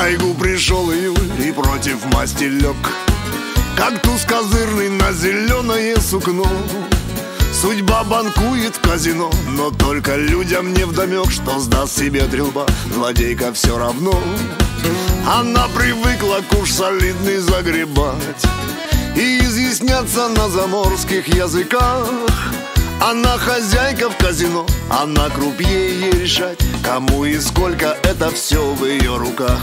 тайгу пришел июль и против масти лег, как туз козырный на зеленое сукно. Судьба банкует в казино, но только людям невдомек, что сдаст себе трилба злодейка все равно. Она привыкла куш солидный загребать и изъясняться на заморских языках. Она хозяйка в казино, она крупье ей решать, кому и сколько, это все в ее руках.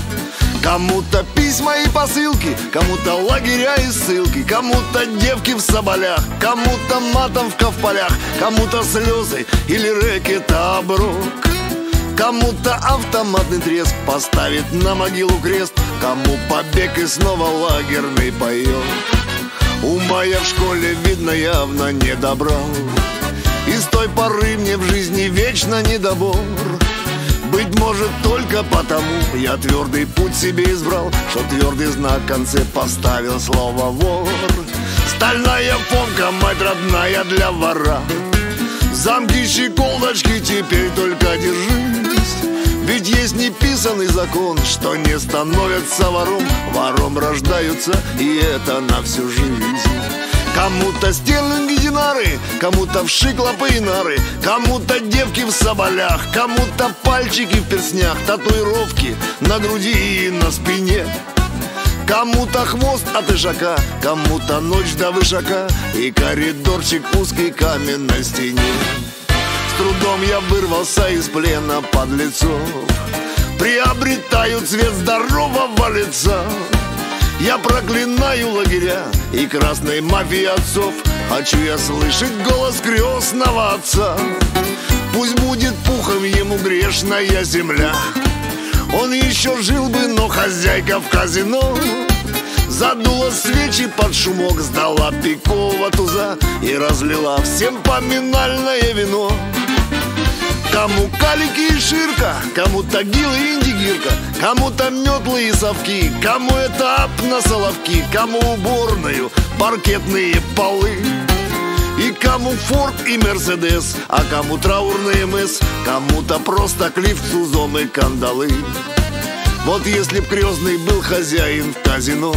Кому-то письма и посылки, кому-то лагеря и ссылки, кому-то девки в соболях, кому-то матом в ковполях, кому-то слезы или рэкета оброк, кому-то автоматный треск поставит на могилу крест, кому побег и снова лагерный паёк. Ума я в школе, видно, явно не добрал, и с той поры мне в жизни вечно недобор. Быть может, только потому я твердый путь себе избрал, что твердый знак в конце поставил слово вор. Стальная фомка, мать родная для вора, замки, щеколдочки, теперь только держись. Ведь есть неписанный закон, что не становятся вором, вором рождаются, и это на всю жизнь. Кому-то стерлинги, динары, кому-то вши, клопы и нары, кому-то девки в соболях, кому-то пальчики в перстнях, татуировки на груди и на спине, кому-то хвост от ишака, кому-то ночь до вышака и коридорчик узкой каменной стене. С трудом я вырвался из плена подлецов, приобретаю цвет здорового лица. Я проклинаю лагеря и красной мафии отцов, хочу я слышать голос крестного отца. Пусть будет пухом ему грешная земля, он еще жил бы, но хозяйка в казино задула свечи под шумок, сдала пикового туза и разлила всем поминальное вино. Кому калики и ширка, кому-то гилы и индигирка, кому-то метлы и совки, кому этап на соловки, кому уборную, паркетные полы, и кому форд и мерседес, а кому траурный МС, кому-то просто клифт с узом и кандалы. Вот если б крестный был хозяин в казино,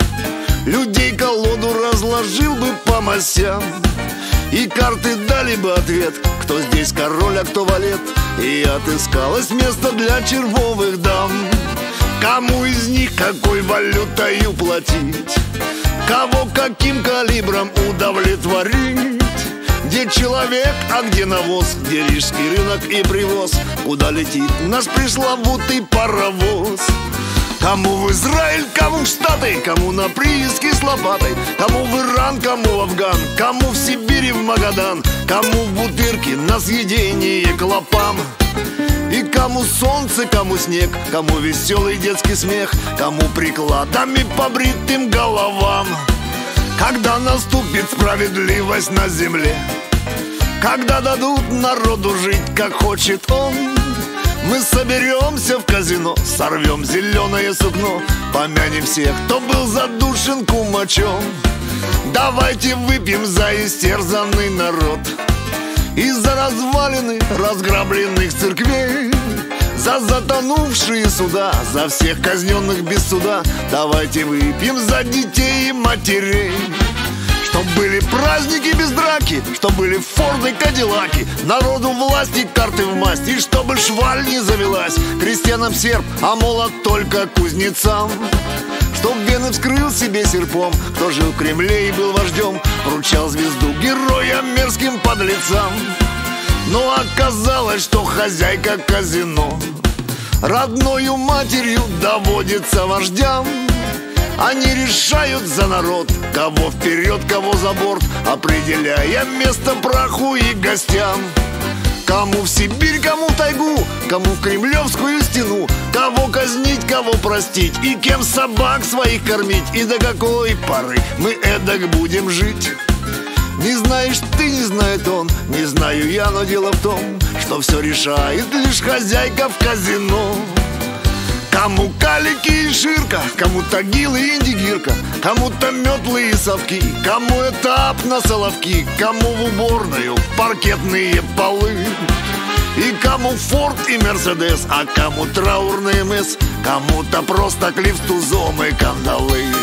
людей колоду разложил бы по масям, и карты дали бы ответ, кто здесь король, а кто валет, и отыскалось место для червовых дам. Кому из них какой валютою платить, кого каким калибром удовлетворить, где человек, а где навоз, где рижский рынок и привоз, куда летит наш пресловутый паровоз. Кому в Израиль, кому в Штаты, кому на прииски с лопатой, кому в Иран, кому в Афган, кому в Сибирь и в Магадан, кому в Бутырки на съедение клопам. И кому солнце, кому снег, кому веселый детский смех, кому прикладами по бритым головам. Когда наступит справедливость на земле, когда дадут народу жить, как хочет он, мы соберемся в казино, сорвем зеленое сукно, помянем всех, кто был задушен кумачом. Давайте выпьем за истерзанный народ и за развалины разграбленных церквей, за затонувшие суда, за всех казненных без суда. Давайте выпьем за детей и матерей, чтоб были праздники без драки, чтоб были форды, кадиллаки, народу власти, карты в масть, и чтобы шваль не завелась крестьянам серп, а молот только кузнецам. Чтоб вены вскрыл себе серпом, кто жил в Кремле и был вождем, вручал звезду героям мерзким подлецам. Но оказалось, что хозяйка казино родною матерью доводится вождям. Они решают за народ, кого вперед, кого за борт, определяя место праху и гостям. Кому в Сибирь, кому в тайгу, кому в Кремлевскую стену, кого казнить, кого простить, и кем собак своих кормить, и до какой поры мы эдак будем жить. Не знаешь ты, не знает он, не знаю я, но дело в том, что все решает лишь хозяйка в казино. Кому калики и ширка, кому-то гилы и индигирка, кому-то метлы и совки, кому этап на соловки, кому в уборную паркетные полы, И кому Форд и Мерседес, а кому траурный МС, кому-то просто клиф с тузом и кандалы.